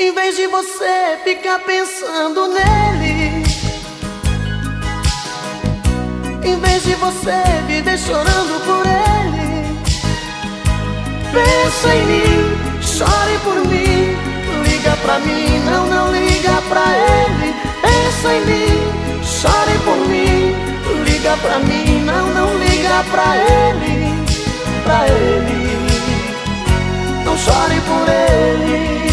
Em vez de você ficar pensando nele, em vez de você viver chorando por ele, pensa em mim, chore por mim, liga pra mim, não liga pra ele. Pensa em mim, chore por mim, liga pra mim, não liga pra ele, pra ele. Não chore por ele.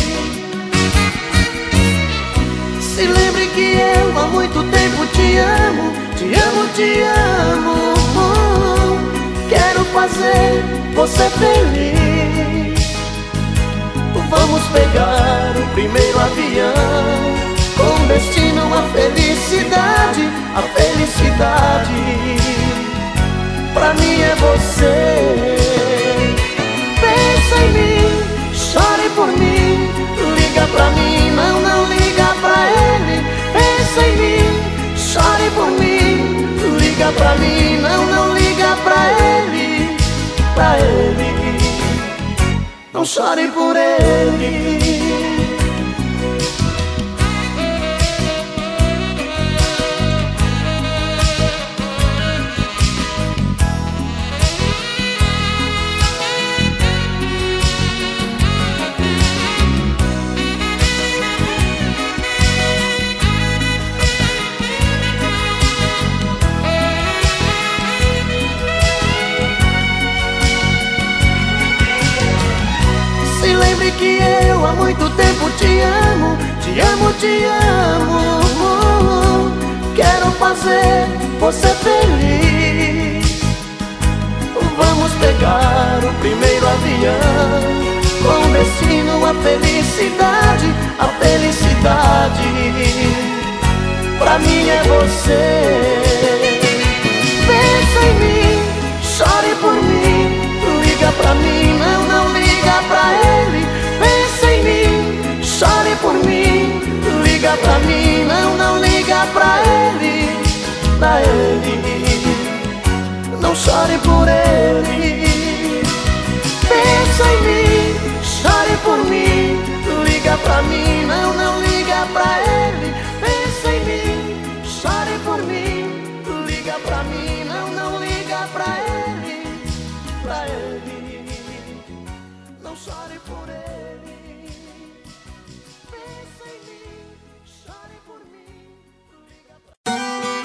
Se lembre que eu há muito tempo te amo, te amo, te amo. Quero fazer você feliz. Vamos pegar o primeiro avião, com destino à felicidade, a felicidade. Pra mim é você. Pensa em mim, chore por mim, liga pra mim, não liga pra ele. Pensa em mim, chore por mim, liga pra mim, não liga pra ele, pra ele. Não chore por ele. Lembre que eu há muito tempo te amo, te amo, te amo. Quero fazer você feliz. Vamos pegar o primeiro avião, com destino à felicidade, a felicidade. Pra mim é você. Pensa em mim, chore por mim, liga pra mim, não liga pra ele. Pensa em mim, chore por mim, liga pra mim, não liga pra ele, pra ele. Não chore por ele. Pensa em mim, chore por mim, liga pra mim, não liga pra ele. Pensa em mim, chore por mim, liga pra mim, não liga pra ele, pra ele. Não chore por ele. Pensa em mim, chore por mim, liga pra...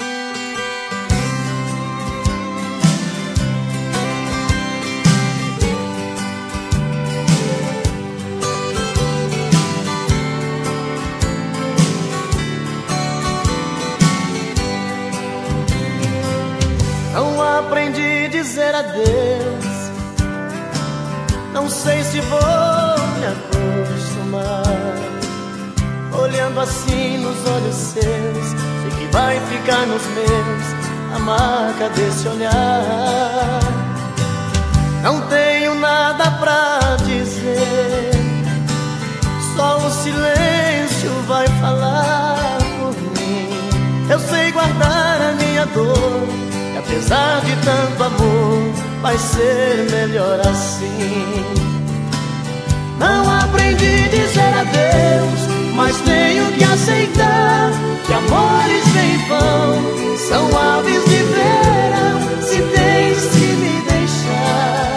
Não aprendi a dizer adeus, não sei se vou me acostumar. Olhando assim nos olhos seus, sei que vai ficar nos meus a marca desse olhar. Não tenho nada pra dizer, só o silêncio vai falar por mim. Eu sei guardar a minha dor, e apesar de tanto amor, vai ser melhor assim. Não aprendi a dizer adeus, mas tenho que aceitar que amores vêm e vão, são aves de verão. Se tens que me deixar,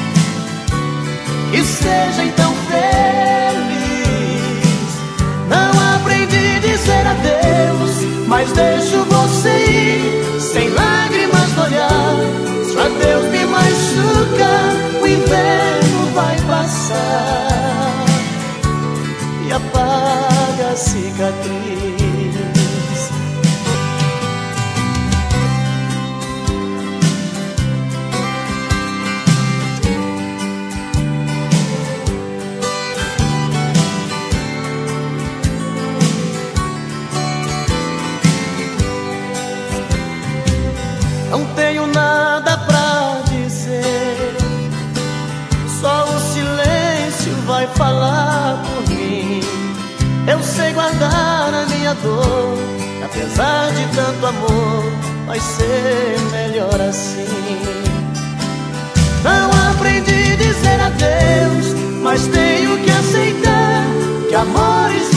que seja então feliz. Não aprendi a dizer adeus, mas deixo você ir sem lágrimas no olhar. Se o adeus me machuca, o inverno vai passar e apaga a cicatriz. Não tenho nada pra dizer, só o silêncio vai falar por mim. Eu sei guardar a minha dor, apesar de tanto amor, vai ser melhor assim. Não aprendi a dizer adeus, mas tenho que aceitar que amores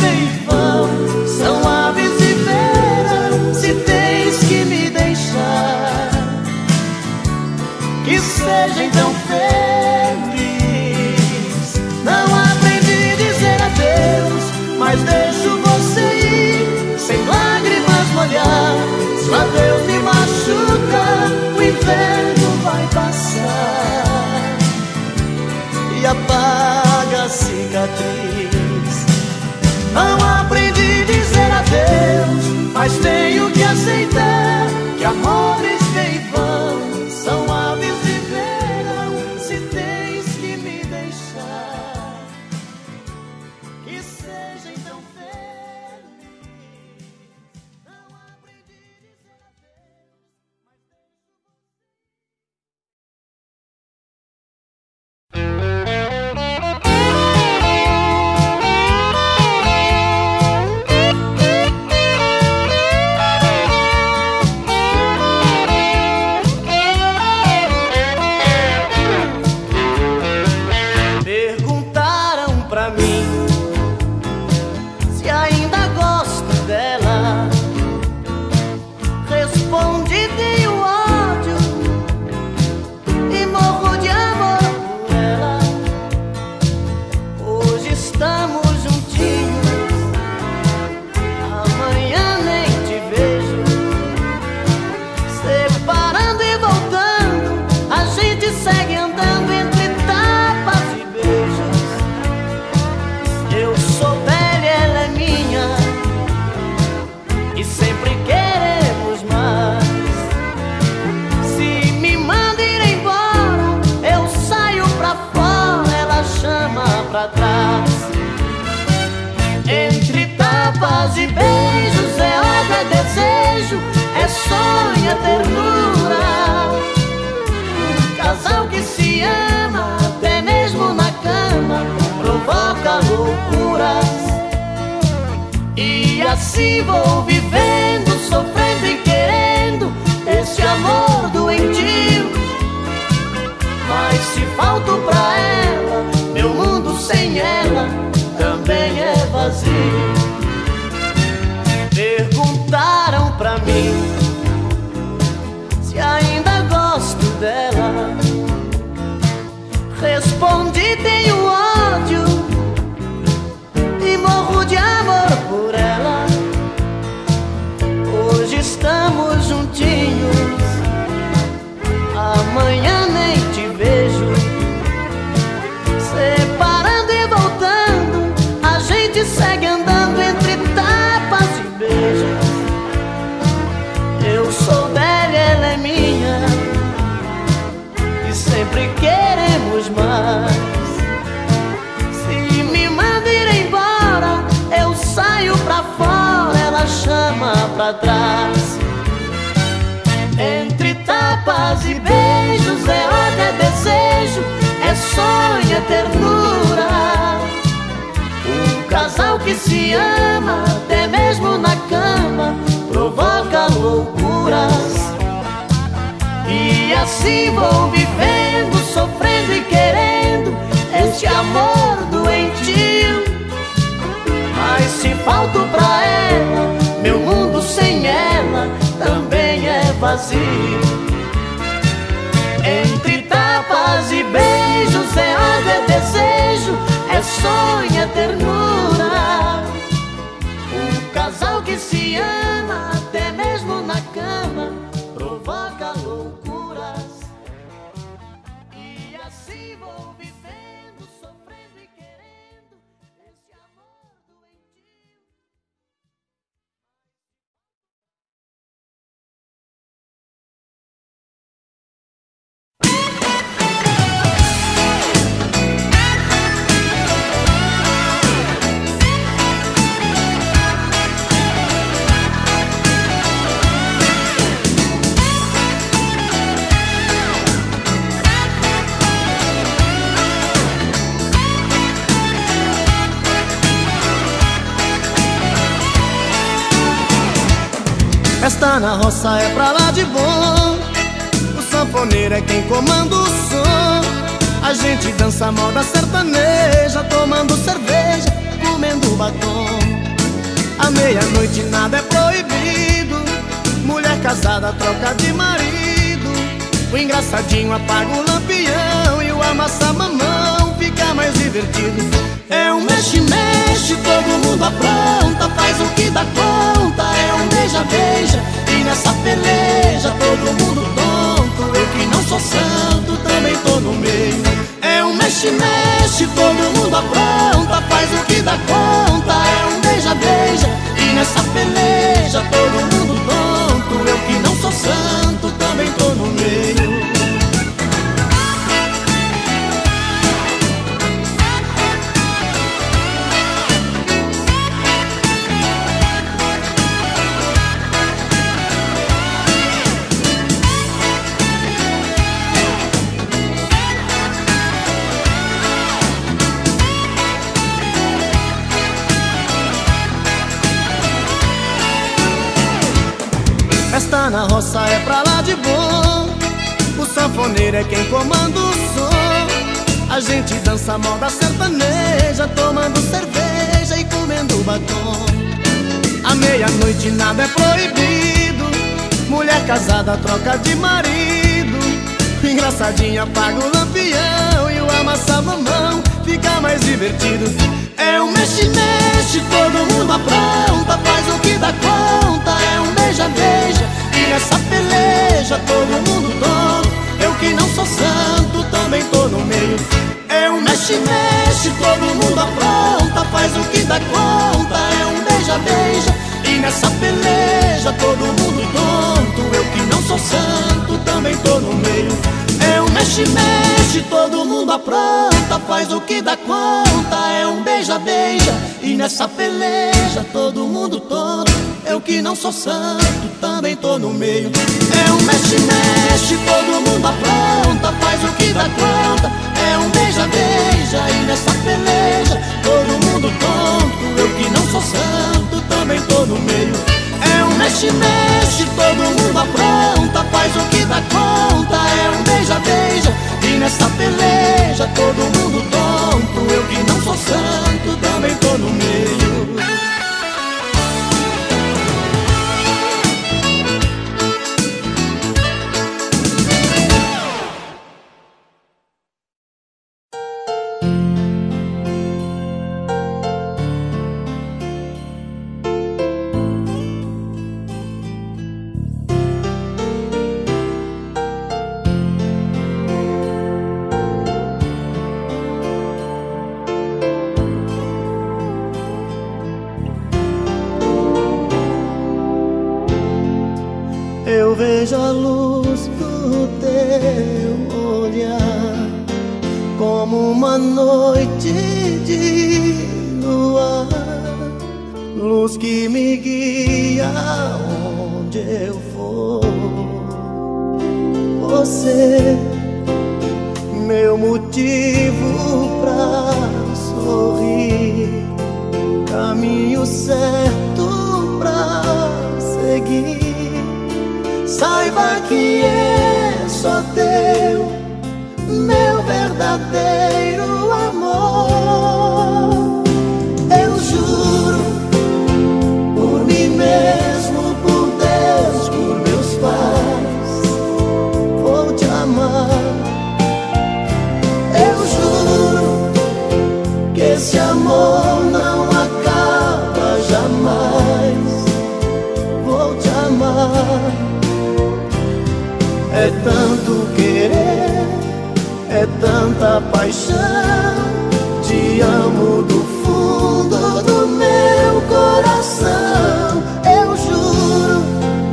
estamos juntinhos, amanhã nem te vejo. Separando e voltando, a gente segue andando entre tapas e beijos. Eu sou velha, ela é minha, e sempre queremos mais. Se me manda ir embora, eu saio pra fora, ela chama pra trás. Entre tapas e beijos, é ódio, é desejo, é sonho, é ternura. Um casal que se ama, até mesmo na cama, provoca loucuras. E assim vou vivendo, sofrendo e querendo esse amor doentio. Mas se falto pra ela, meu mundo sem ela também é vazio. Perguntaram pra mim se ainda gosto dela. Respondi: tenho ódio e morro de amor por ela. Hoje estamos juntinhos, amanhã nem te vejo. Separando e voltando, a gente segue andando entre tapas e beijos. Eu sou dela, ela é minha, e sempre queremos mais. Se me manda ir embora, eu saio pra fora, ela chama pra trás. Entre tapas e beijos, é ódio, é desejo, é sonho, é ternura. Um casal que se ama, até mesmo na cama, provoca loucuras. E assim vou vivendo, sofrendo e querendo este amor doentio. Mas se falto pra ela, meu mundo sem ela também é vazio. Entre tapas e beijos, é ódio, é desejo, é sonho, é ternura. Um casal que se ama, até mesmo na cama, provoca loucuras. E assim vou vivendo, sofrendo e querendo esse amor doentio. Festa na roça é pra lá de bom, o sanfoneiro é quem comanda o som. A gente dança moda sertaneja, tomando cerveja, comendo batom. À meia-noite nada é proibido, mulher casada troca de marido. O engraçadinho apaga o lampião e o amassa-mamão fica mais divertido. É um mexe-mexe, todo mundo apronta, faz o que dá conta. É um beija-beija e nessa peleja todo mundo tonto. Eu que não sou santo também tô no meio. É um mexe-mexe, todo mundo apronta, faz o que dá conta. É um beija-beija e nessa peleja todo mundo tonto. Eu que não sou santo também tô no meio. Festa na roça é pra lá de bom, o sanfoneiro é quem comanda o som. A gente dança moda sertaneja, tomando cerveja e comendo batom. À meia-noite nada é proibido, mulher casada troca de marido. Engraçadinha apaga o lampião e o amassa-mamão fica mais divertido. É um mexe-mexe, todo mundo apronta, faz o que dá conta. É um beija-beija, e nessa peleja todo mundo tonto. Eu que não sou santo, também tô no meio. É um mexe-mexe, todo mundo apronta, faz o que dá conta. É um beija-beija, e nessa peleja todo mundo tonto. Eu que não sou santo, também tô no meio. É um mexe-mexe, todo mundo apronta, faz o que dá conta. É um beija-beija, e nessa peleja todo mundo tonto. Eu que não sou santo, também tô no meio. É um mexe-mexe, todo mundo apronta, faz o que dá conta. É um beija-beija, e nessa peleja todo mundo tonto. Eu que não sou santo, também tô no meio. É um mexe-mexe, todo mundo apronta, faz o que dá conta. É um beija-beija, e nessa peleja todo mundo tonto. Eu que não sou santo, também tô no meio. Eu vejo a luz do teu olhar como uma noite de luar, luz que me guia onde eu for. Você, meu motivo pra sorrir, caminho certo pra seguir. Saiba que é só teu, meu verdadeiro amor. Eu juro, por mim mesmo, por Deus, por meus pais, vou te amar. Eu juro que esse amor não acaba jamais. Vou te amar. É tanto querer, é tanta paixão. Te amo do fundo do meu coração. Eu juro.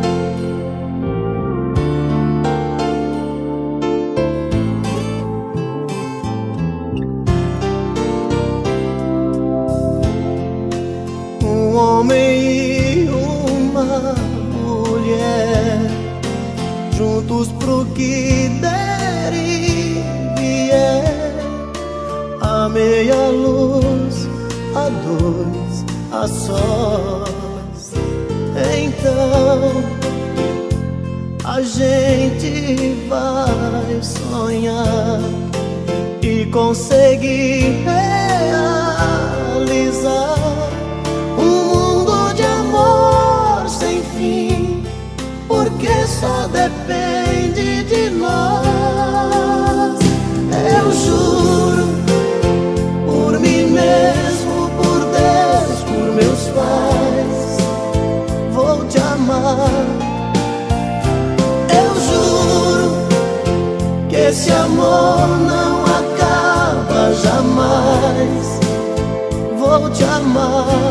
Um homem e uma mulher, juntos pro que der e vier. A meia luz, a dois, a sós. Então a gente vai sonhar e conseguir realizar um mundo de amor sem fim, porque só depende de nós. Eu juro, por mim mesmo, por Deus, por meus pais, vou te amar. Eu juro que esse amor não acaba jamais. Vou te amar.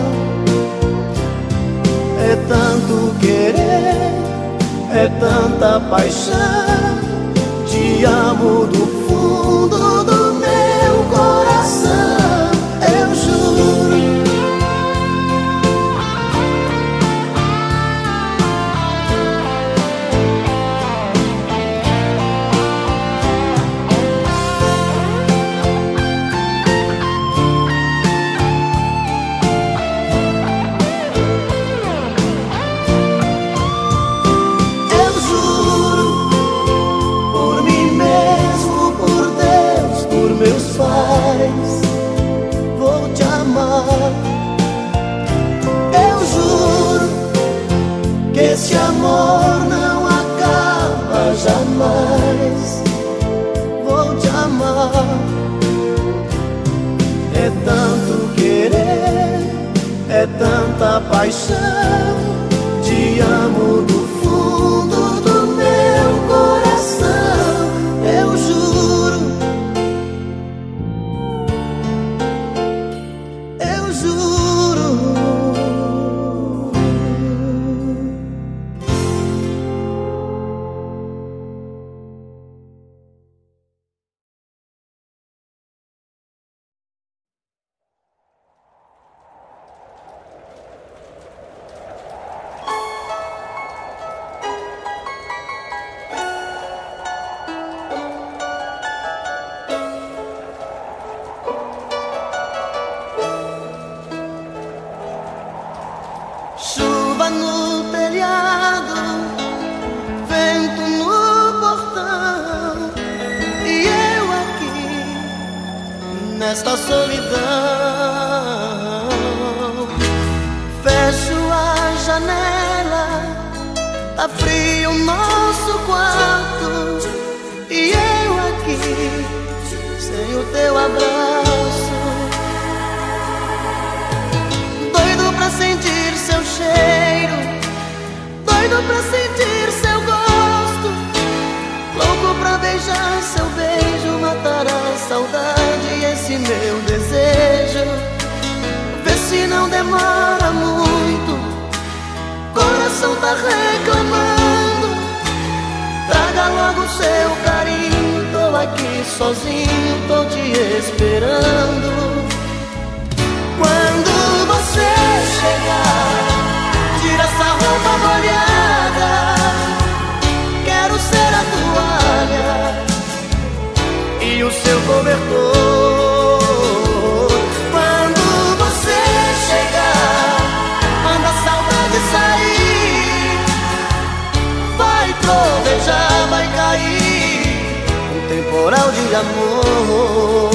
É tanto querer, é tanta paixão. Te amo do fundo do meu coração. Eu juro. Vou te amar. Eu juro que esse amor não acaba jamais. Vou te amar. é tanta paixão. Te amo do fundo do meu coração, eu juro, eu juro. Chuva no telhado, vento no portão, e eu aqui nesta solidão. Fecho a janela, tá frio o nosso quarto, e eu aqui sem o teu abraço. Doido pra sentir seu cheiro, doido pra sentir seu gosto, louco pra beijar seu beijo, matar a saudade e esse meu desejo. Vê se não demora muito, coração tá reclamando. Traga logo seu carinho, tô aqui sozinho, tô te esperando. Quando você chegar, tira essa roupa molhada, quero ser a toalha e o seu cobertor. Quando você chegar, manda a saudade sair, vai trovejar, vai cair um temporal de amor.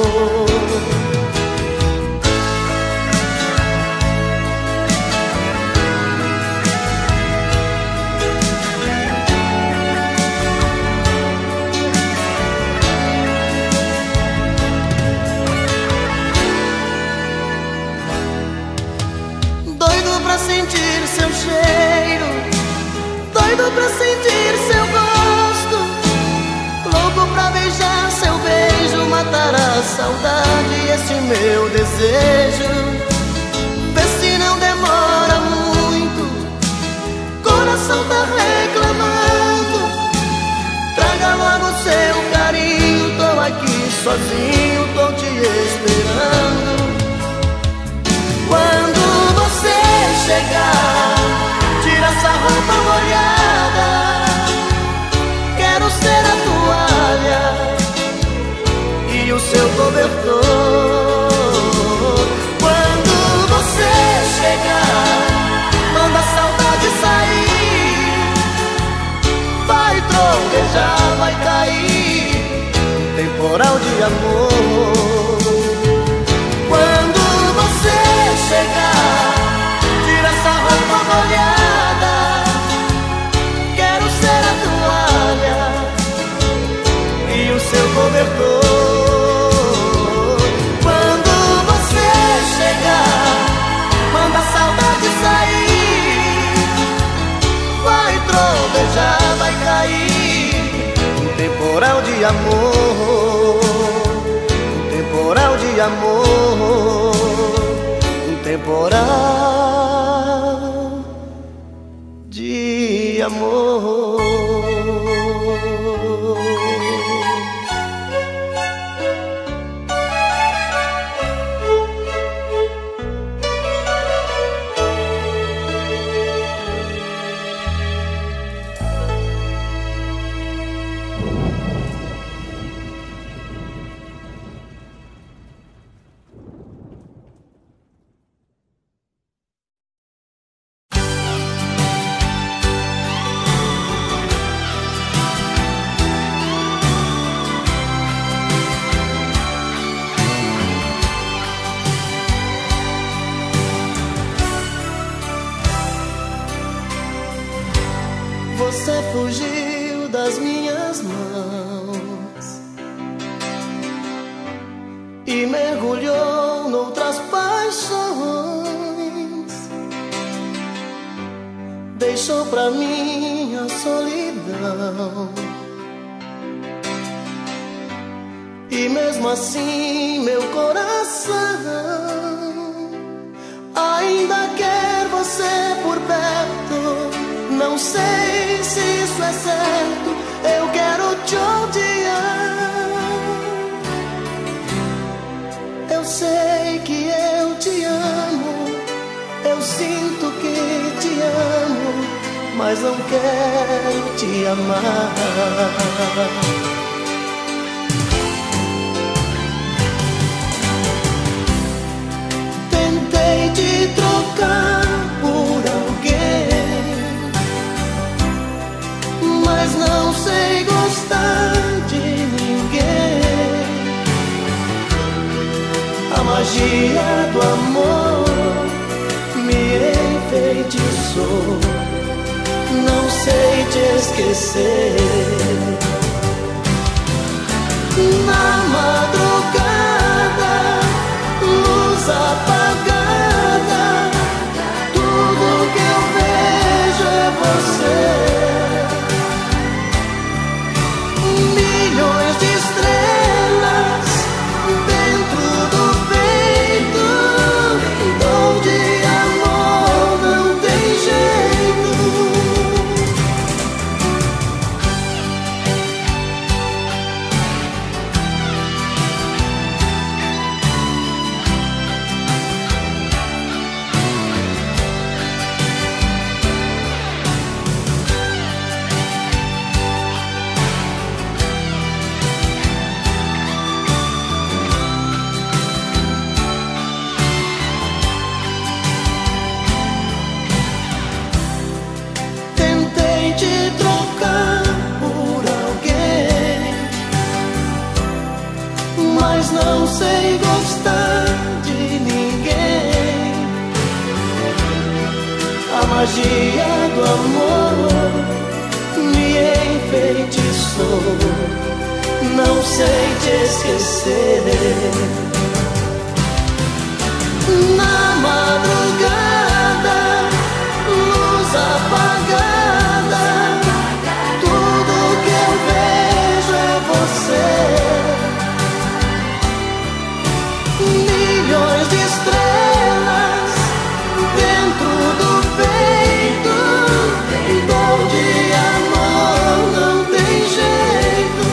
Sentir seu cheiro, doido pra sentir seu gosto, louco pra beijar seu beijo, matar a saudade e esse meu desejo. Vê se não demora muito, coração tá reclamando. Traga logo seu carinho, tô aqui sozinho, tô te esperando. Quando você chegar, tira essa roupa molhada, quero ser a toalha e o seu cobertor. Quando você chegar, manda a saudade sair, vai trovejar, vai cair um temporal de amor. Quando você chegar, tira essa roupa molhada, quero ser a toalha e o seu cobertor. Quando você chegar, manda a saudade sair, vai trovejar, vai cair um temporal de amor, um temporal de amor, um temporal de amor. Você fugiu das minhas mãos e mergulhou noutras paixões. deixou pra mim a solidão. E mesmo assim meu coração ainda quer você por perto. Não sei se isso é certo, eu quero te odiar. Eu sei que eu te amo, eu sinto que te amo, mas não quero te amar. Tentei te trocar por alguém, mas não sei gostar de ninguém. A magia do amor me enfeitiçou, não sei te esquecer. Na madrugada, luz apagada, tudo que eu vejo é você. Milhões de estrelas dentro do peito, dor de amor não tem jeito. Tentei te trocar por alguém, mas não sei gostar de ninguém. A magia do amor me enfeitiçou, não sei te esquecer. Na madrugada, luz apagada, tudo que eu vejo é você. Milhões de estrelas dentro do peito, dor de amor não tem jeito.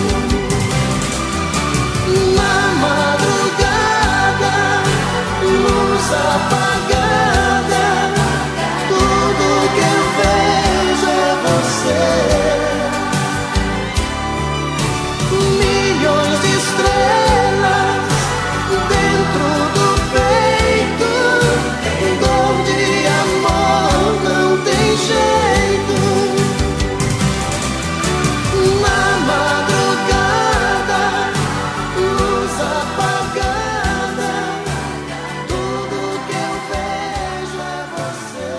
Na madrugada, luz apagada, tudo que eu vejo é você. Milhões de estrelas dentro do peito, dor de amor não tem jeito. Na madrugada, luz apagada, tudo que eu vejo é você.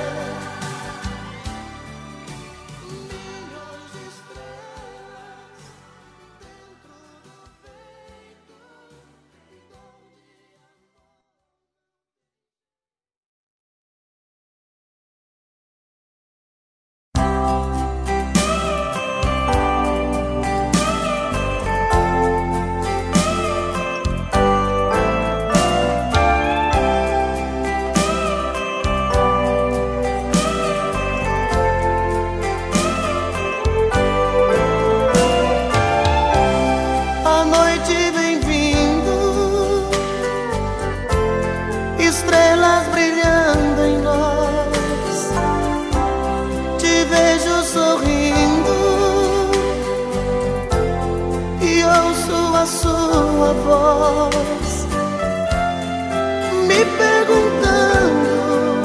Milhões de estrelas dentro do peito, dor de A noite vem vindo, estrelas brilhando em nós. Te vejo sorrindo e ouço a sua voz, me perguntando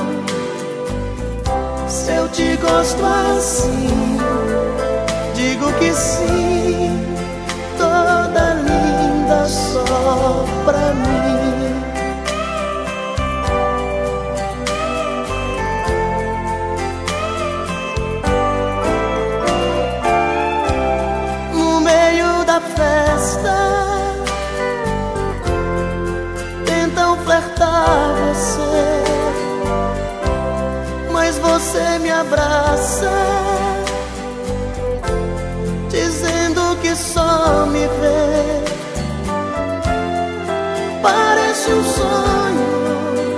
se eu te gosto assim. Digo que sim, toda linda só pra mim. No meio da festa, tentam flertar você, mas você me abraça, dizendo que só me vê. Parece um sonho,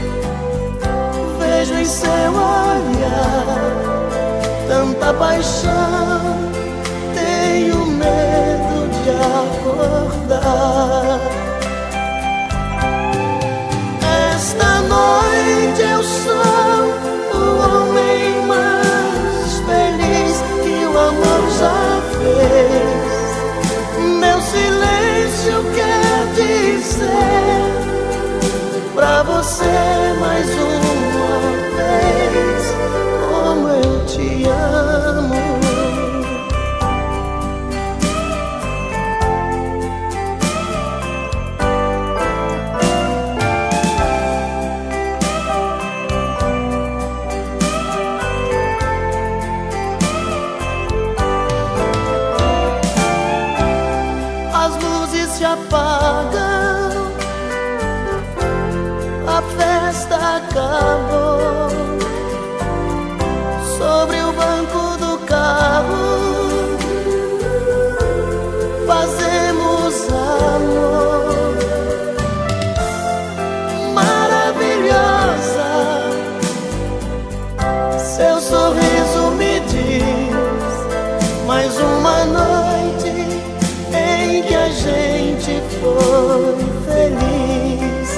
vejo em seu olhar tanta paixão, tenho medo de acordar. Esta noite eu sou o homem mais feliz que o amor já fez. Meu silêncio quer dizer pra você mais uma vez como eu te amo. Apagam, a festa acabou. Sobre o banco do carro fazemos amor. Maravilhosa, seu sorriso me diz mais uma noite em que a gente foi feliz.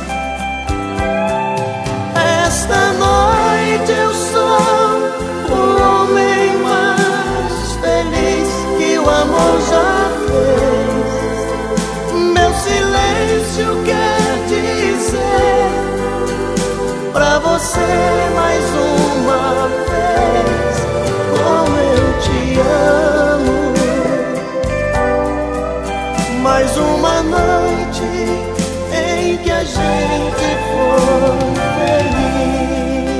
Esta noite eu sou o homem mais feliz que o amor já fez. Meu silêncio quer dizer pra você mais uma vez como eu te amo. Mais uma noite em que a gente foi feliz.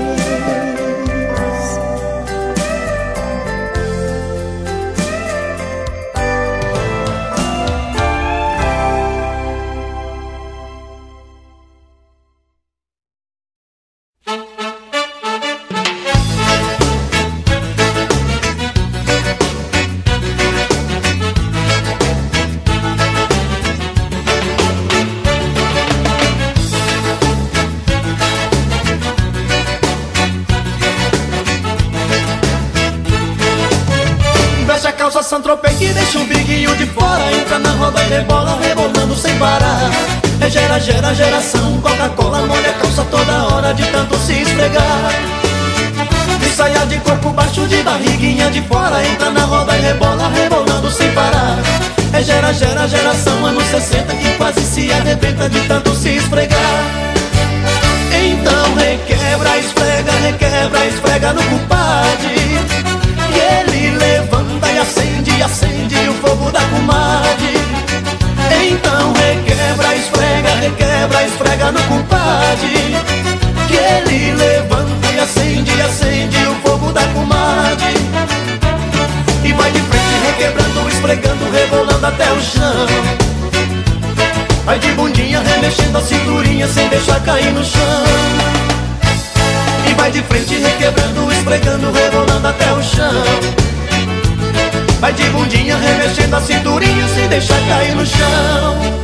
Saint-Tropez que deixa o biguinho de fora, entra na roda e rebola, rebolando sem parar. É gera, gera, geração, Coca-Cola molha a calça toda hora de tanto se esfregar. De saia de corpo baixo, de barriguinha de fora, entra na roda e rebola, rebolando sem parar. É gera, gera, geração, anos 60 que quase se arrebenta de tanto se esfregar. Então requebra, esfrega no compadre, e ele levanta e acende, acende o fogo da comadre. Então requebra, esfrega no compadre, que ele levanta e acende, acende o fogo da comadre. E vai de frente requebrando, esfregando, rebolando até o chão. Vai de bundinha remexendo a cinturinha sem deixar cair no chão. E vai de frente requebrando, esfregando, rebolando até o chão. Vai de bundinha remexendo a cinturinha sem deixar cair no chão.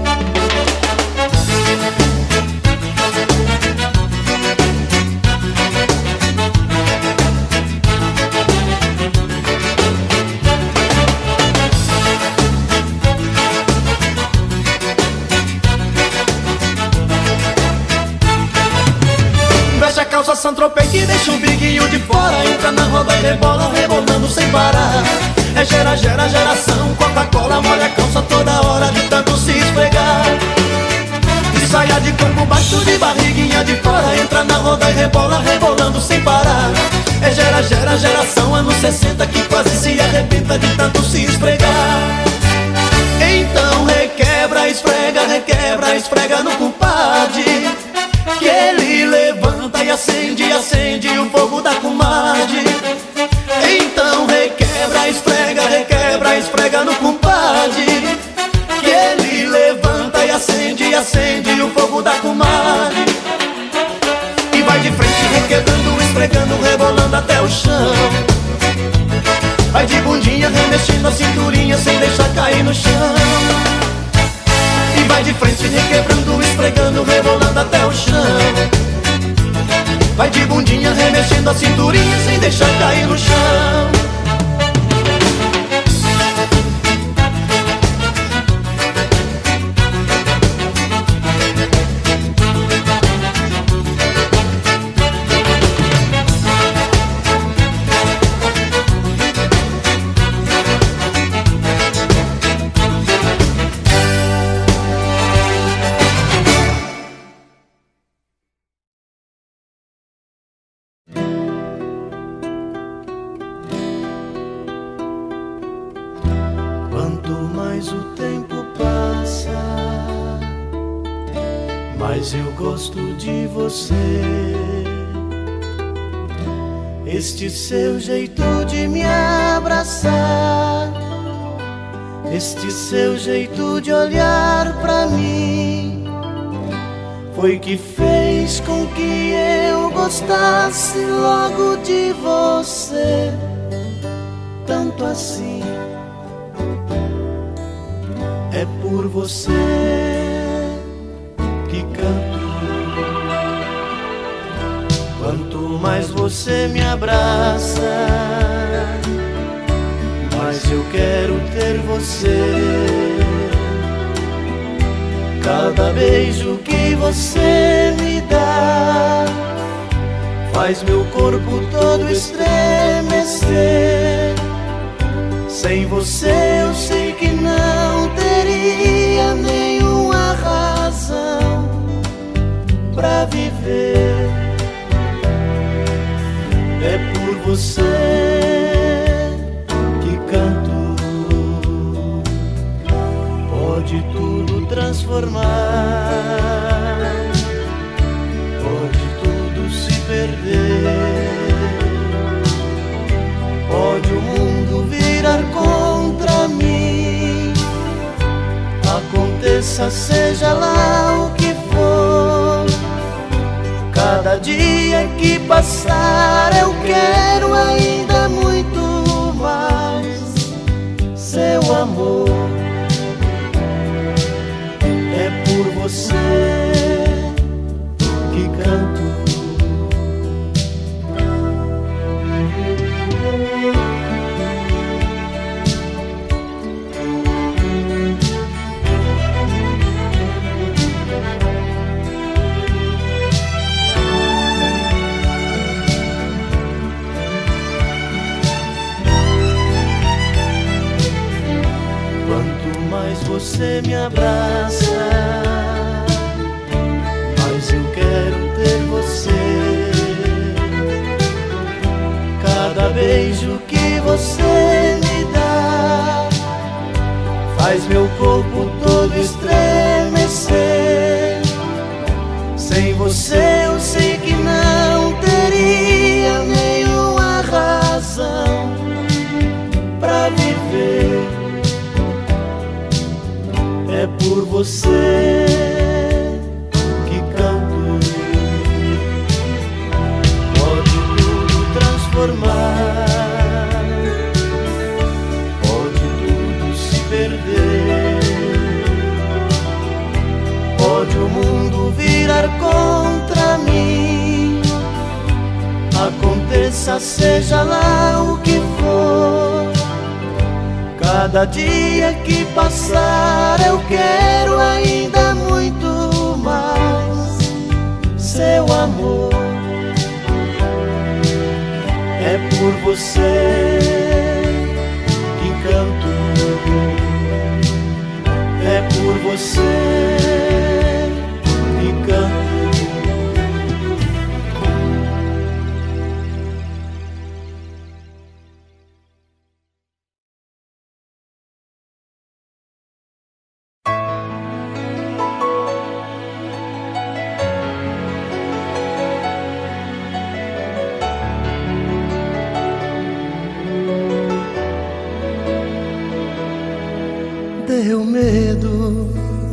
Saint-Tropez que deixa o biguinho de fora, entra na roda e rebola, rebolando sem parar. É gera, gera, geração, Coca-Cola molha a calça toda hora de tanto se esfregar. De saia de corpo baixo, de barriguinha de fora, entra na roda e rebola, rebolando sem parar. É gera, gera, geração, anos 60 que quase se arrebenta de tanto se esfregar. Então requebra, esfrega no compadre, que ele levanta e acende, acende o fogo da comadre. Então requebra, esfrega no compadre, que ele levanta e acende, acende o fogo da comadre. E vai de frente requebrando, esfregando, esfregando, rebolando até o chão. Vai de bundinha remexendo a cinturinha sem deixar cair no chão. Quanto mais o tempo passa, mais eu gosto de você. Este seu jeito de me abraçar, este seu jeito de olhar pra mim, foi que fez com que eu gostasse logo de você. Tanto assim, é por você que canto. Quanto mais você me abraça, mais eu quero ter você. Cada beijo que você me dá faz meu corpo todo estremecer. Sem você eu sei que não teria nenhuma razão pra viver. É por você que canto. Pode tudo transformar, pode tudo se perder, pode o mundo virar contra mim. Aconteça, seja lá o que for, cada dia que passar eu quero ainda muito mais seu amor. É por você que canto. Você me abraça, mas eu quero ter você. Cada beijo que você me dá faz meu corpo todo estremecer. Sem você eu sei que não teria nenhuma razão pra viver. É por você que canto. Pode tudo transformar, pode tudo se perder, pode o mundo virar contra mim. Aconteça, seja lá o que for, cada dia que passar eu quero ainda muito mais seu amor. É por você que canto. É por você que canto. Deu medo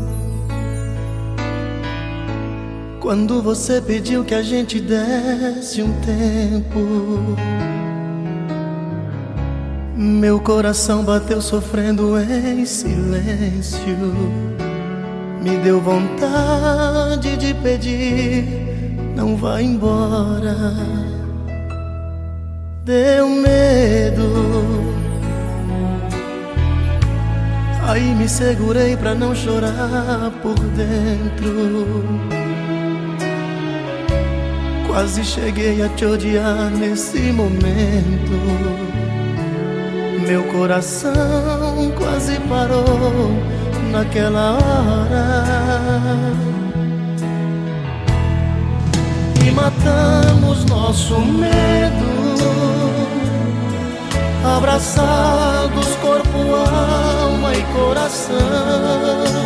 quando você pediu que a gente desse um tempo. Meu coração bateu sofrendo em silêncio. Me deu vontade pedir, não vá embora. Deu medo, aí me segurei pra não chorar por dentro. Quase cheguei a te odiar nesse momento. Meu coração quase parou naquela hora. E matamos nosso medo, abraçados corpo, alma e coração.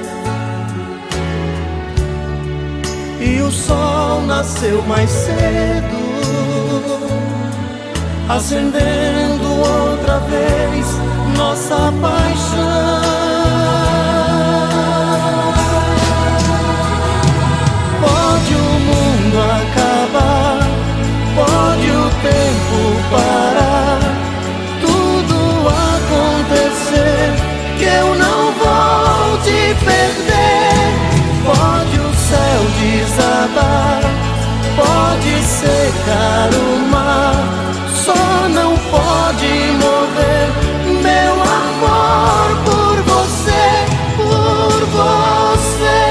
E o sol nasceu mais cedo, acendendo outra vez nossa paixão. Pode o mundo acabar, pode o tempo parar, tudo acontecer, que eu não vou te perder. Pode o céu desabar, pode secar o mar, só não pode morrer meu amor por você, por você.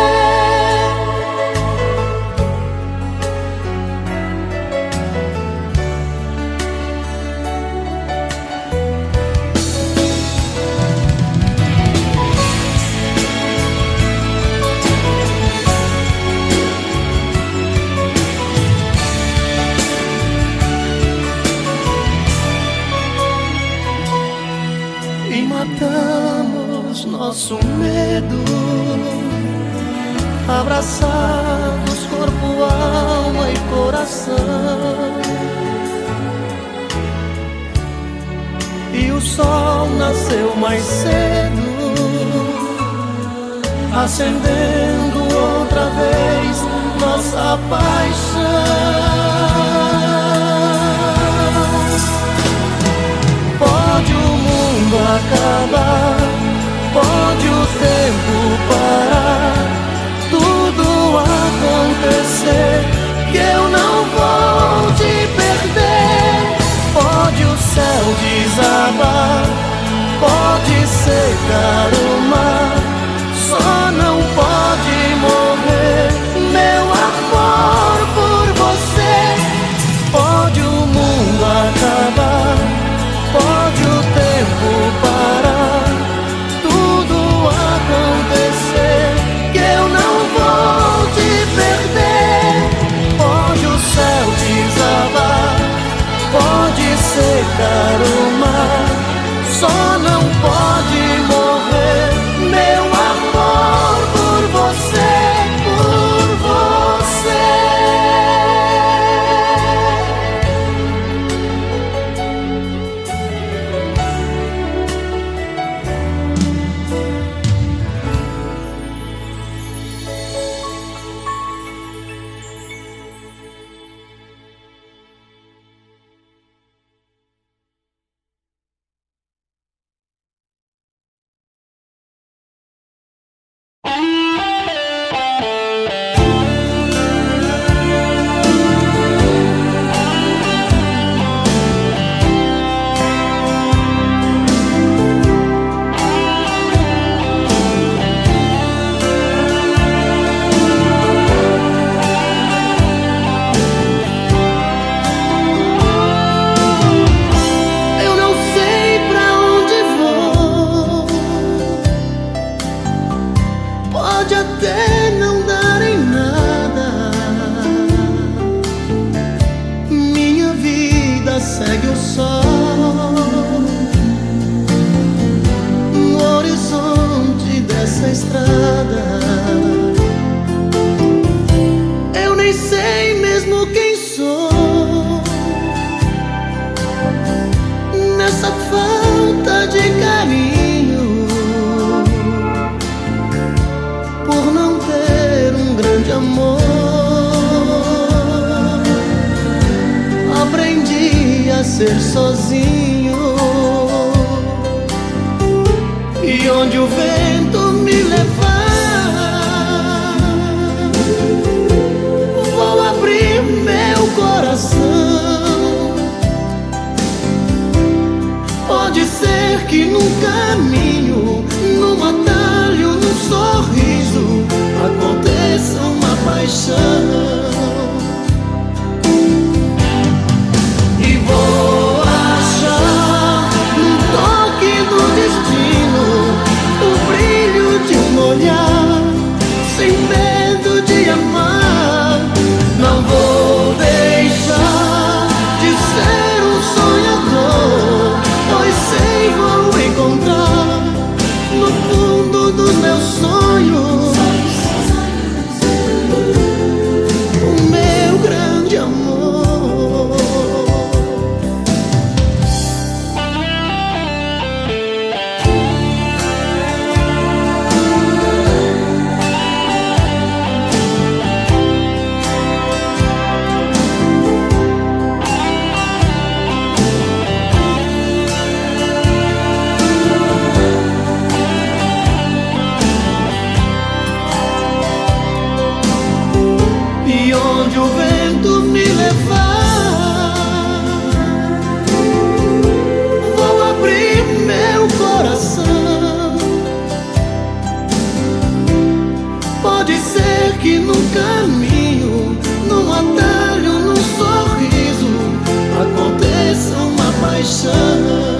Matamos nosso medo, abraçados corpo, alma e coração. E o sol nasceu mais cedo, acendendo outra vez nossa paixão. Pode o mundo acabar, pode o tempo parar, tudo acontecer, que eu não vou te perder. Pode o céu desabar, pode secar o mar, só não pode morrer meu amor por você. Pode o mundo acabar, pode o tempo parar, tudo acontecer, que eu não vou te perder. Pode o céu desabar, pode secar o mar, só não pode morrer meu amor por você, por você. Ser sozinho, e onde o vento me levar, caminho, num atalho, num sorriso, aconteça uma paixão.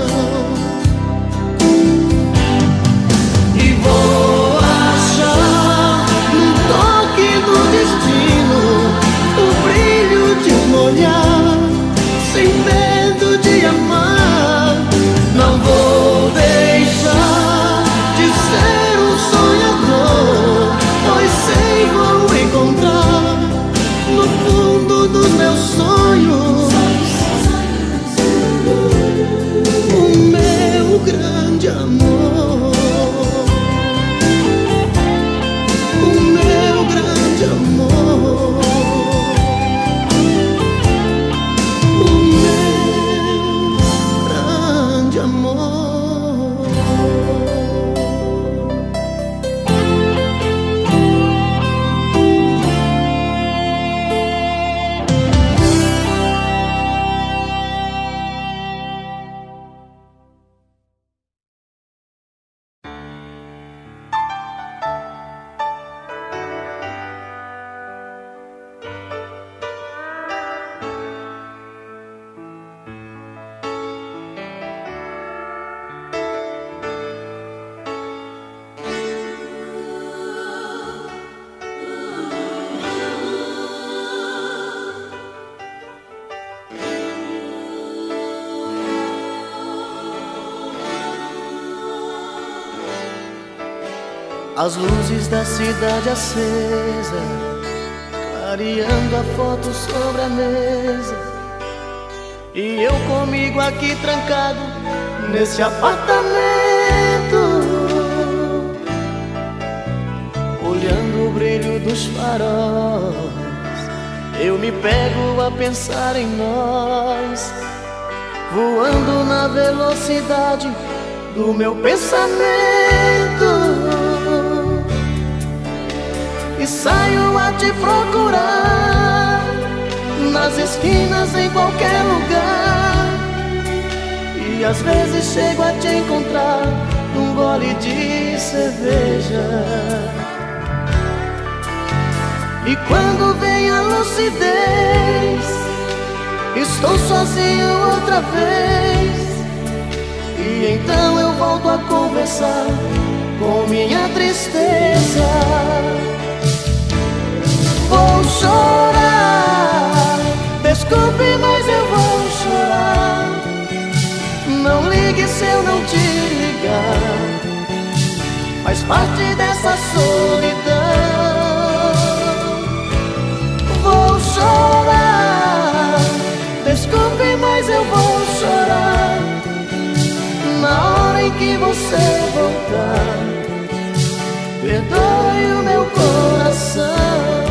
E vou achar no toque do destino o brilho de um olhar, sem medo de amar. Não vou deixar de ser um sonhador, pois sei vou encontrar no fundo dos meus sonhos o meu grande amor, o meu grande amor, o meu grande amor. As luzes da cidade acesa, clareando a foto sobre a mesa, e eu comigo aqui trancado nesse apartamento, olhando o brilho dos faróis. Eu me pego a pensar em nós, voando na velocidade do meu pensamento, e saio a te procurar nas esquinas, em qualquer lugar. E às vezes chego a te encontrar num gole de cerveja. E quando vem a lucidez, estou sozinho outra vez. E então eu volto a conversar com minha tristeza. Vou chorar, desculpe, mas eu vou chorar. Não ligue se eu não te ligar, faz parte dessa solidão. Vou chorar, desculpe, mas eu vou chorar. Na hora em que você voltar, perdoe o meu coração.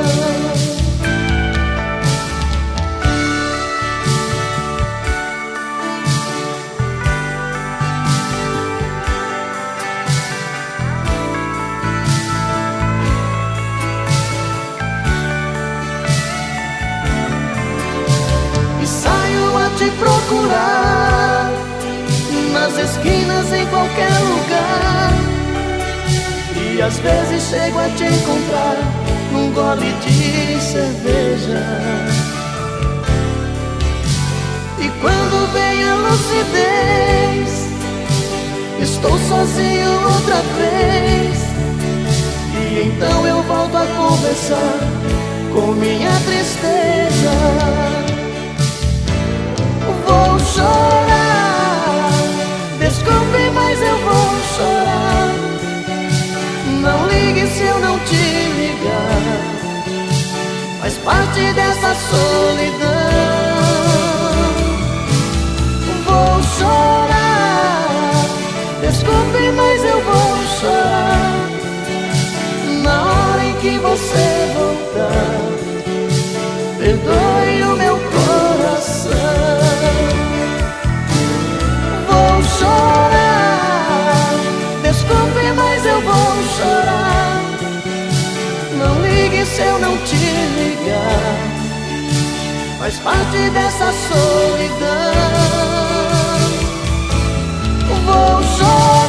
Te procurar nas esquinas, em qualquer lugar. E às vezes chego a te encontrar num gole de cerveja. E quando vem a lucidez, estou sozinho outra vez. E então eu volto a conversar com minha tristeza. Vou chorar, desculpe, mas eu vou chorar. Não ligue se eu não te ligar, faz parte dessa solidão. Vou chorar, desculpe, mas eu vou chorar. Na hora em que você voltar, perdoe o meu coração. Vou chorar, desculpe, mas eu vou chorar. Não ligue se eu não te ligar, faz parte dessa solidão. Vou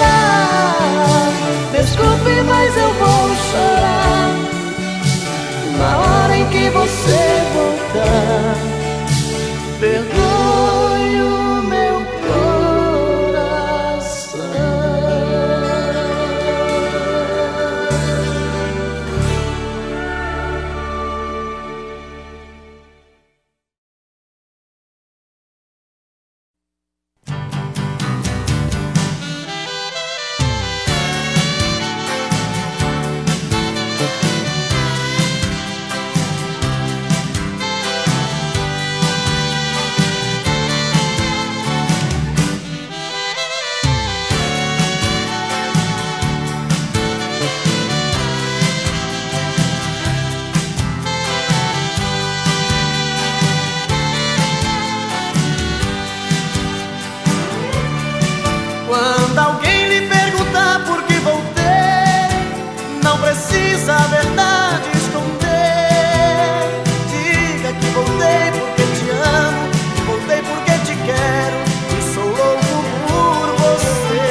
chorar, desculpe, mas eu vou chorar. você voltar. Perdoe o meu coração. Quando alguém lhe perguntar por que voltei, não precisa a verdade esconder. Diga que voltei porque te amo, voltei porque te quero e sou louco por você.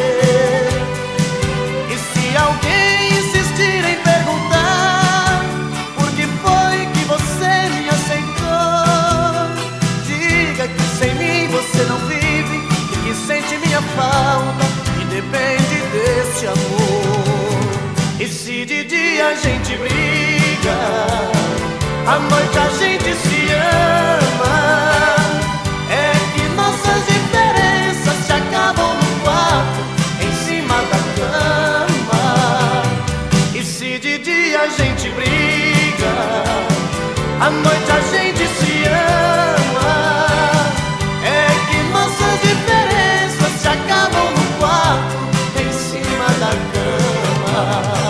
E se alguém insistir em perguntar por que foi que você me aceitou, diga que sem mim você não vive, que sente minha falta e depende desse amor. E se de dia a gente briga, à noite a gente se ama, é que nossas diferenças se acabam no quarto, em cima da cama. E se de dia a gente briga, à noite a gente se ama, é que nossas diferenças se acabam no quarto, em cima da cama.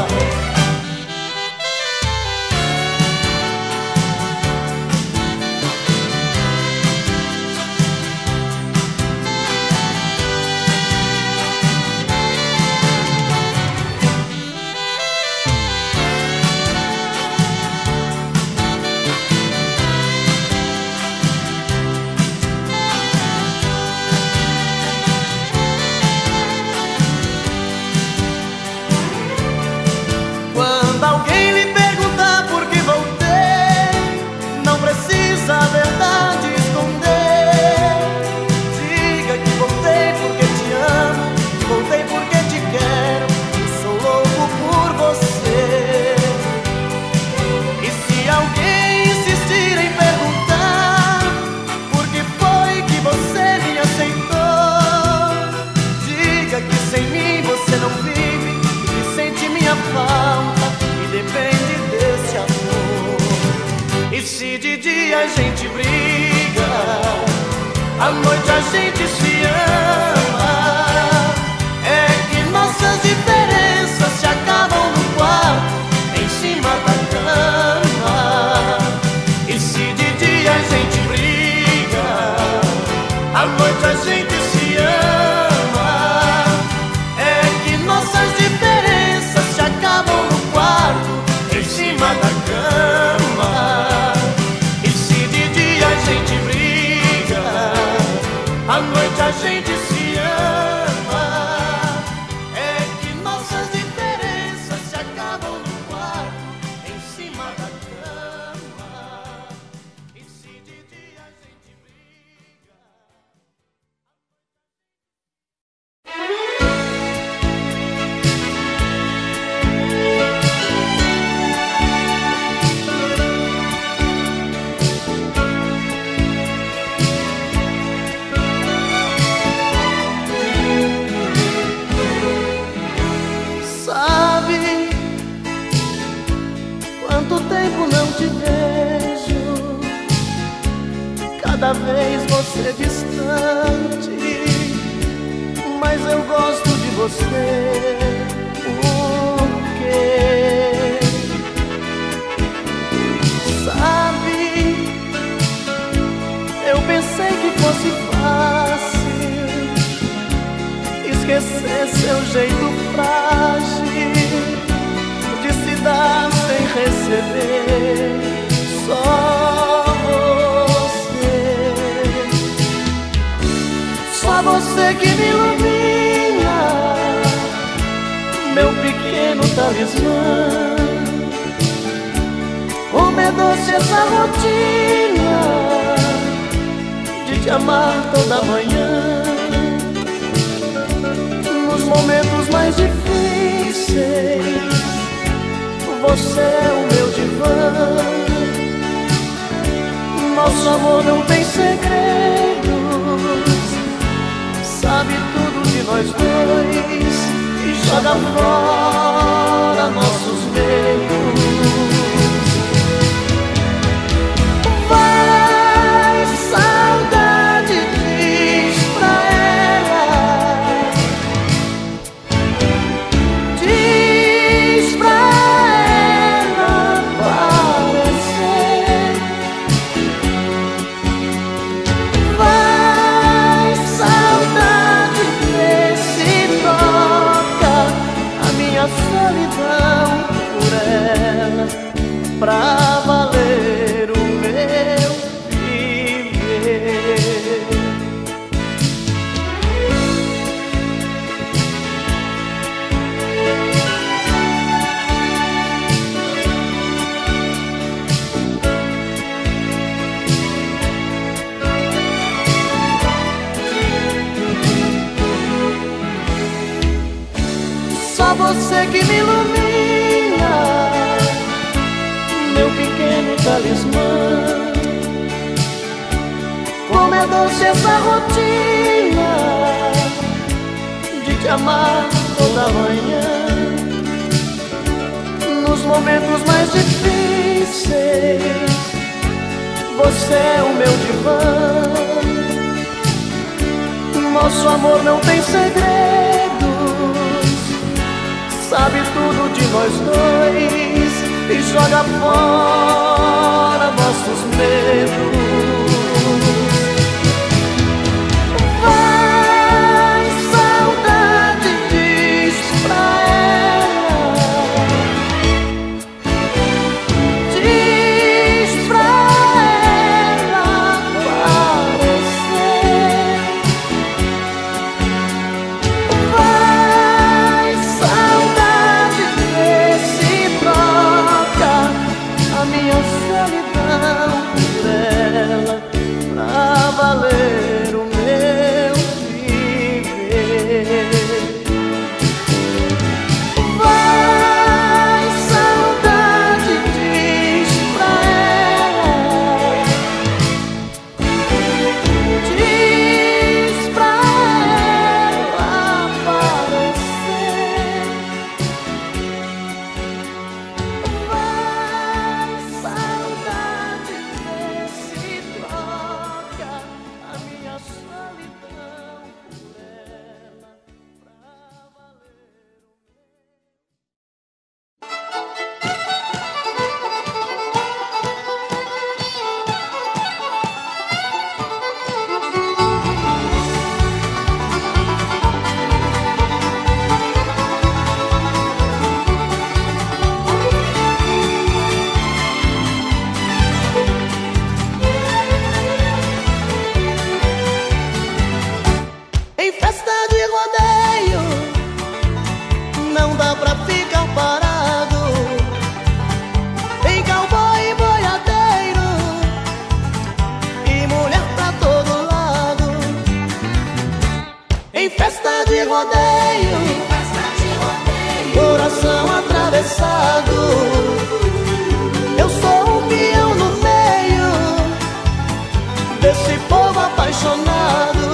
Quando alguém lhe perguntar por que voltei, não precisa a verdade esconder. Diga que voltei porque te amo, voltei porque te quero e sou louco por você. E se alguém insistir em perguntar por que foi que você me aceitou, diga que sem mim você não vive, que sente minha falta e depende desse amor. E se de dia a gente briga, à noite a gente se ama, é que nossas diferenças se acabam no quarto, em cima da cama. E se de dia a gente briga, à noite a gente se ama, é que nossas diferenças se acabam no quarto, em cima da cama. E se de dia a gente briga, à noite a gente se ama, é que nossas diferenças se acabam no quarto, em cima da cama. E se de dia a gente briga. Sabe quanto tempo não te vejo, cada vez você distante, mas eu gosto de você. Por quê? Sabe, eu pensei que fosse fácil esquecer seu jeito frágil de se dar sem receber. Só você que me ilumina, meu pequeno talismã. Como é doce essa rotina de te amar toda manhã. Nos momentos mais difíceis, você é o meu divã. Nosso amor não tem segredos, sabe tudo de nós dois e joga fora nossos medos. Vai, saudade, diz pra ela, diz pra ela aparecer. Vai, saudade, vê se troca a minha solidão por ela, pra valer o meu viver. Só você que me ilumina, meu pequeno talismã. Como é doce essa rotina de te amar toda manhã. Nos momentos mais difíceis, você é o meu divã. Nosso amor não tem segredos, sabe tudo de nós dois e joga fora nossos medos. Vai, saudade, diz pra ela, diz pra ela aparecer. Vai, saudade, vê se troca a minha solidão por ela, pra valer o meu viver. Vai, saudade, diz pra ela, diz pra ela aparecer. Vai, saudade, vê se troca a minha solidão por ela, pra valer o Em festa de rodeio não dá pra ficar parado. Tem cowboy e boiadeiro e mulher pra todo lado. Em festa de rodeio, coração atravessado. Eu sou um peão no meio desse povo apaixonado.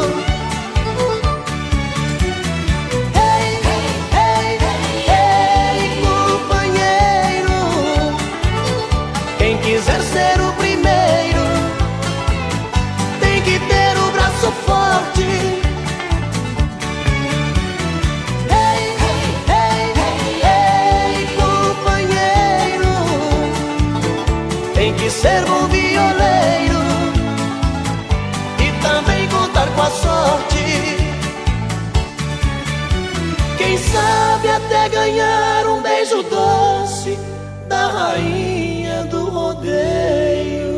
Quiser ser o primeiro, tem que ter o braço forte. Ei, ei, ei, companheiro, tem que ser bom violeiro e também contar com a sorte. Quem sabe até ganhar um beijo doce da rainha do rodeio.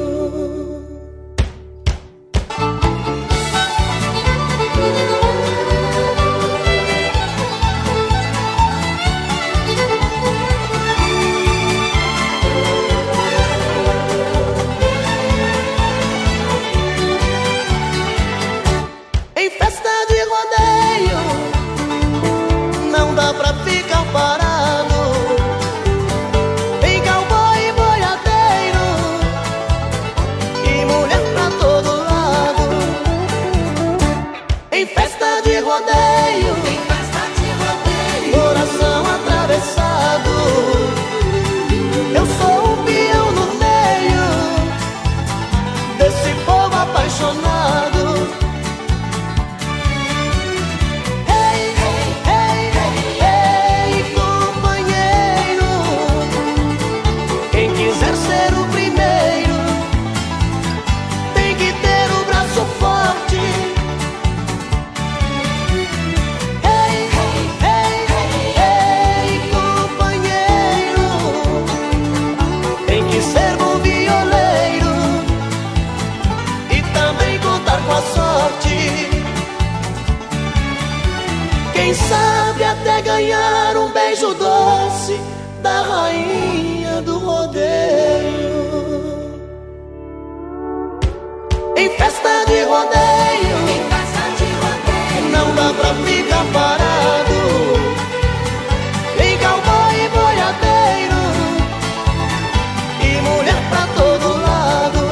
mulher pra todo lado.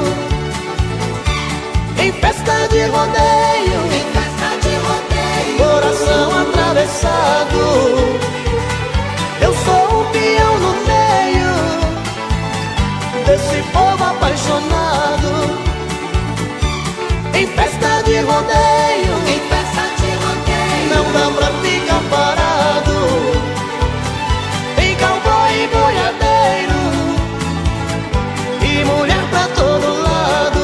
Em festa de rodeio, coração atravessado, eu sou um peão no meio desse povo apaixonado. Em festa de rodeio, não dá pra ficar parado. Tem cowboy e boiadeiro e mulher pra todo lado.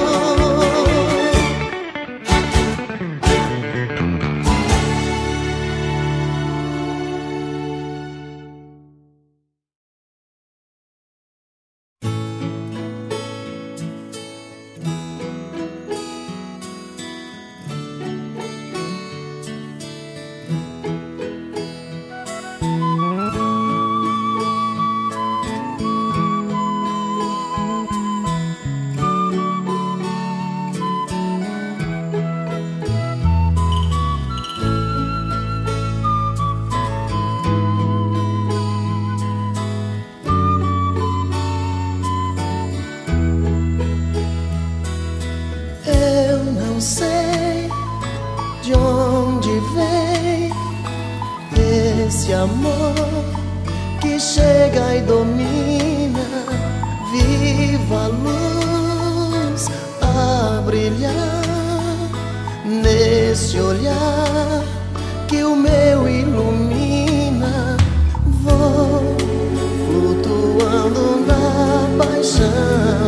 Amor que chega e domina, viva a luz a brilhar nesse olhar que o meu ilumina. Vou flutuando na paixão,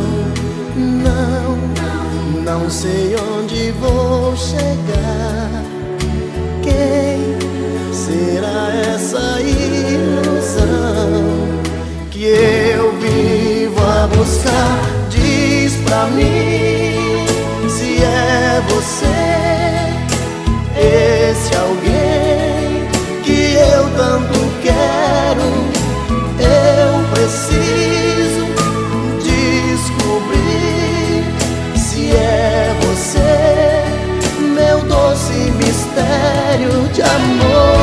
não sei onde vou chegar. Quem será essa ilusão que eu vivo a buscar? Diz pra mim se é você, esse alguém que eu tanto quero. Eu preciso descobrir se é você, meu doce mistério de amor.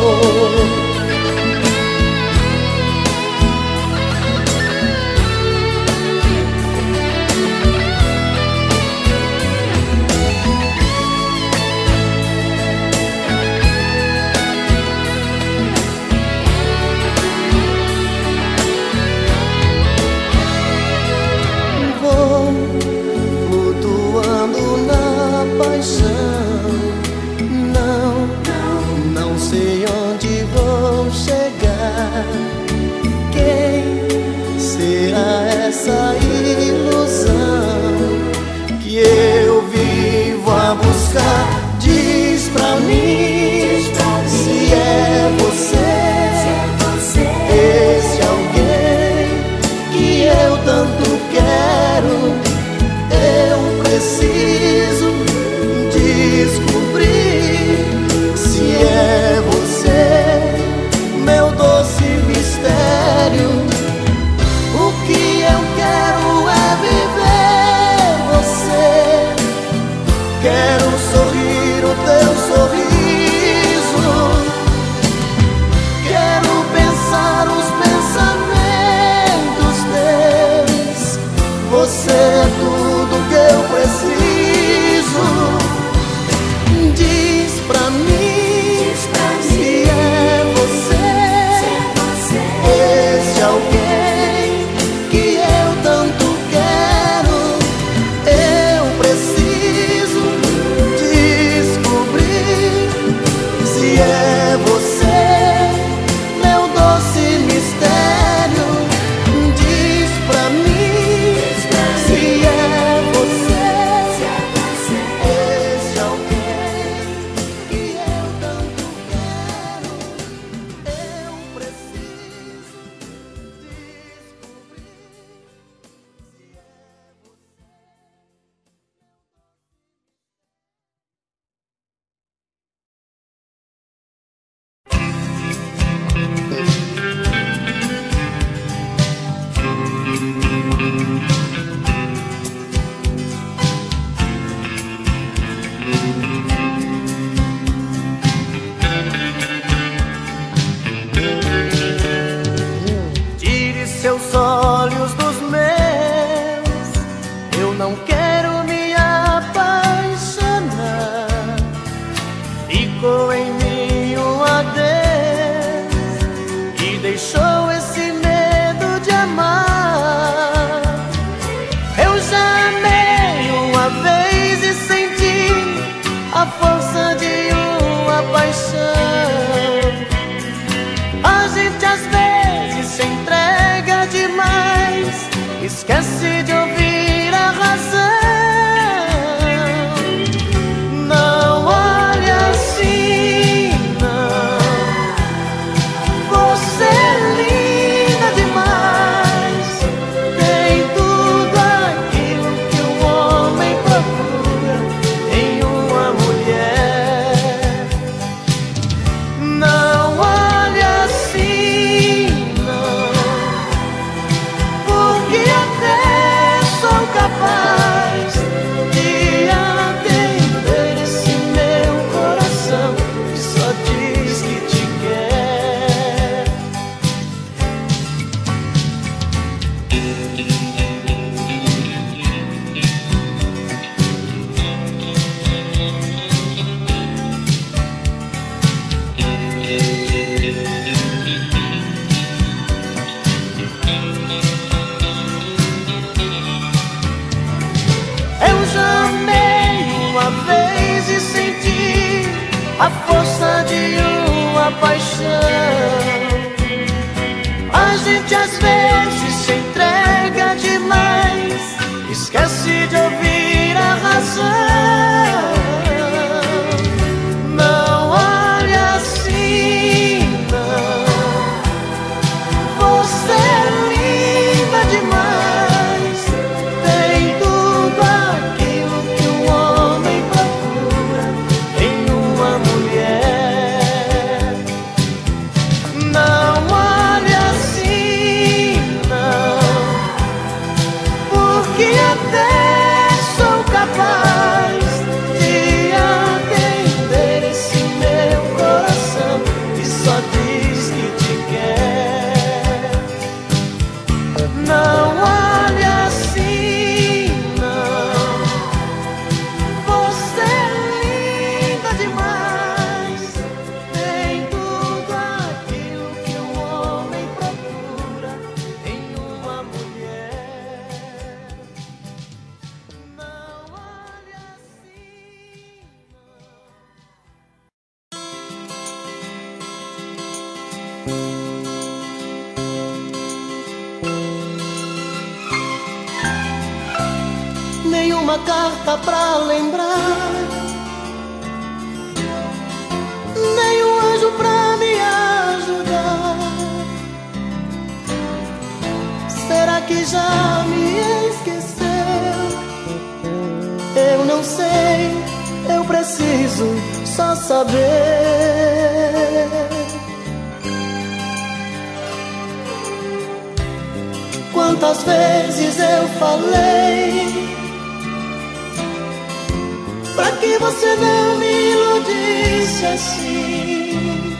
Vou flutuando na paixão, não sei onde vou chegar. Quem será essa ilusão que eu vivo a buscar? Diz pra mim se é você, esse alguém que eu tanto quero. Eu preciso descobrir se é você, meu doce mistério. O que eu quero é viver você. Quero sorrir o teu sorriso, quero pensar os pensamentos teus. Você é tudo que eu preciso. Diz pra mim se é você, esse alguém que eu tanto quero. Eu preciso descobrir se é você, meu doce mistério. Diz pra mim se é você, a força de uma paixão. A gente às vezes se entrega demais, esquece de ouvir a razão. Não olhe assim, não. Você é linda demais, tem tudo aquilo que um homem procura em uma mulher. Não olhe assim, não, porque até sou capaz de atender esse meu coração que só diz que te quer. Não olhe assim, não. Você é linda demais, tem tudo aquilo que um homem procura em uma mulher. Não olhe assim, nenhuma carta pra lembrar, nenhum anjo pra me ajudar. Será que já me esqueceu? Eu não sei, eu preciso só saber. Quantas vezes eu falei pra que você não me iludisse assim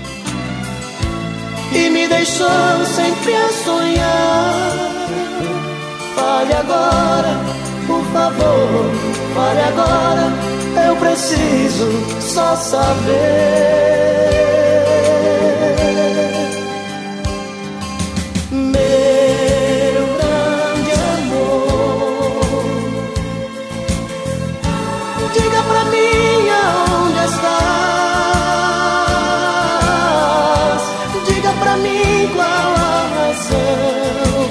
e me deixou sempre a sonhar. Fale agora, por favor, fale agora, eu preciso só saber. Meu grande amor, diga pra mim aonde estás, diga pra mim qual a razão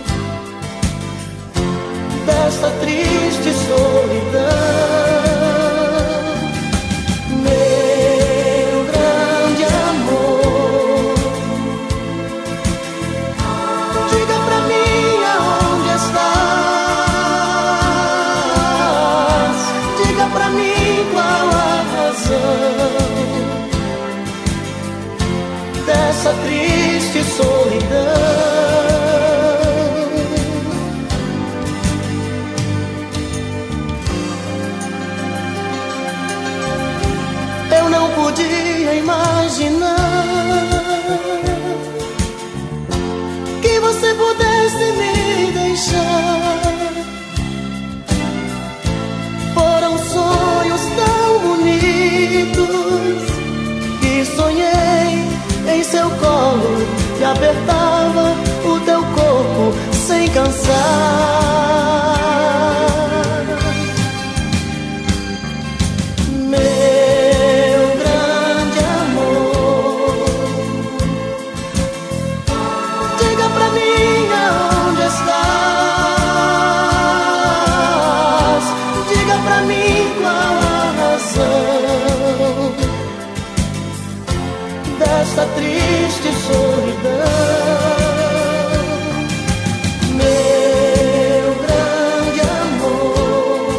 desta triste solidão. Meu grande amor, diga pra mim aonde estás, diga pra mim qual a razão dessa triste solidão. Eu não podia imaginar que você pudesse me deixar. Foram sonhos tão bonitos que sonhei em seu colo e apertava o teu corpo sem cansar. Meu grande amor, diga pra mim aonde estás, diga pra mim qual a razão desta triste solidão. Meu grande amor,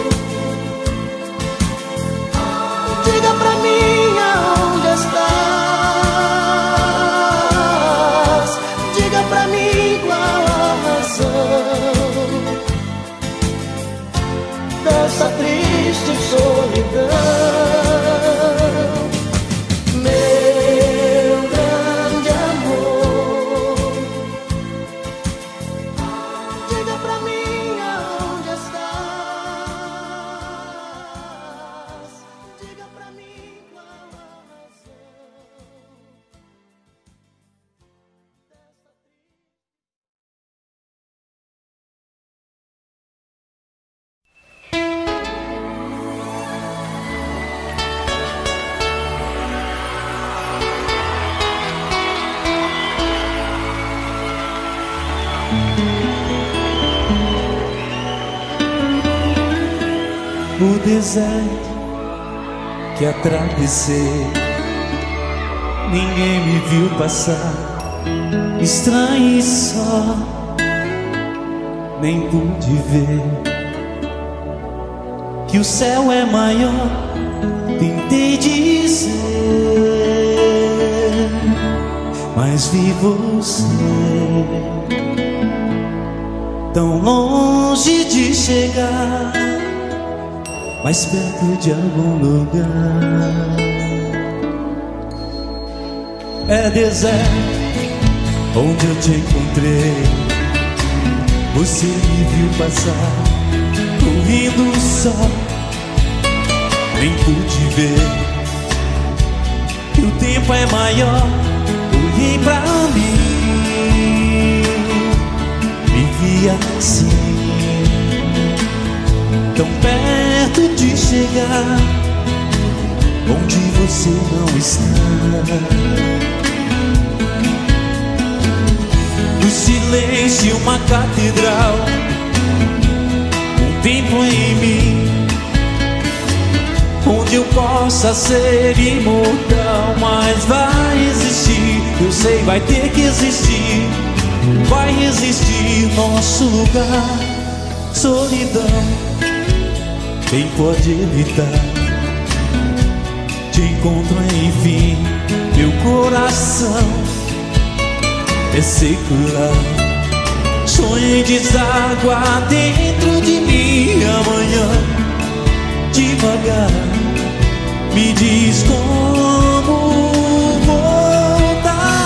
diga pra mim aonde estás, diga pra mim qual a razão dessa triste solidão. Meu grande amor, diga pra mim aonde estás, diga pra mim qual a razão. O deserto que atravessei, ninguém me viu passar, estranho e só, nem pude ver que o céu é maior. Tentei dizer, mas vi você tão longe de chegar, mais perto de algum lugar. É deserto onde eu te encontrei, você me viu passar, correndo só, nem pude ver que o tempo é maior. Olhei pra mim, me vi assim, tão perto de chegar onde você não está. No silêncio uma catedral, um templo em mim, onde eu possa ser imortal. Mas vai existir, eu sei, vai ter que existir, vai existir nosso lugar. Solidão, quem pode evitar? Te encontro enfim, meu coração é secular. Sonho em deságua dentro de mim. Amanhã, devagar, me diz como voltar.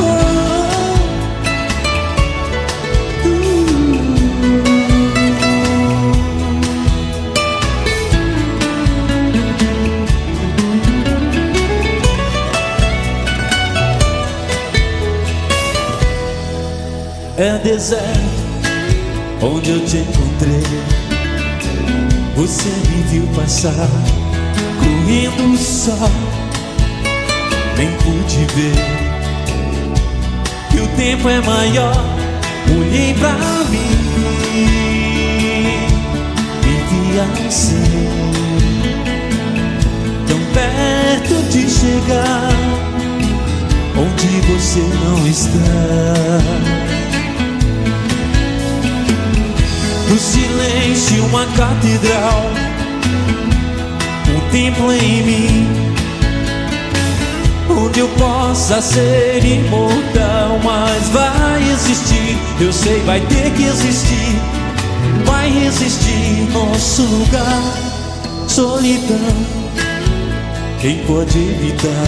É deserto onde eu te encontrei, você me viu passar, correndo só, nem pude ver que o tempo é maior. Olhei pra mim, me vi assim, tão perto de chegar onde você não está. No silêncio uma catedral, um templo em mim, onde eu possa ser imortal. Mas vai existir, eu sei, vai ter que existir, vai existir nosso lugar. Solidão, quem pode evitar?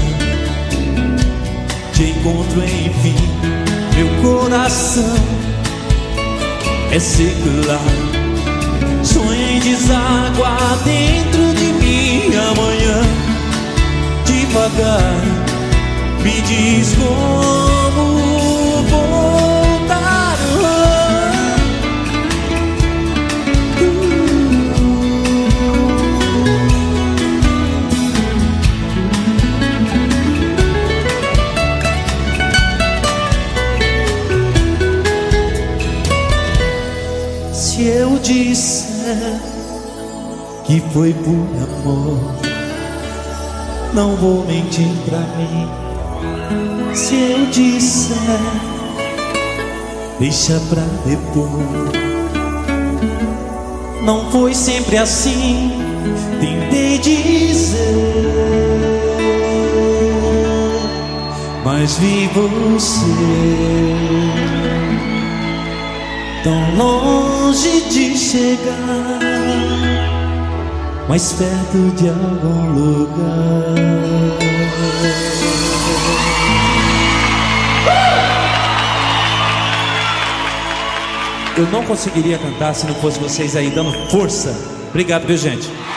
Te encontro enfim, meu coração é secular. Sonho em deságua dentro de mim. Amanhã, devagar, me diz como voltar. Se eu disser que foi por amor, não vou mentir pra mim. Se eu disser, deixa pra depois. Não foi sempre assim, tentei dizer, mas vi você tão longe de chegar, mais perto de algum lugar. Eu não conseguiria cantar se não fosse vocês aí dando força. Obrigado, viu, gente?